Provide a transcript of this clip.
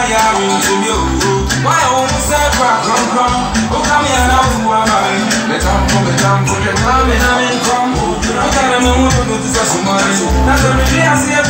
I'm into you. Why I won't say crack, come. Oh, come here now, who am I? Let them come, let them come, let them come. I can't remember what to do to some money. That's the really I see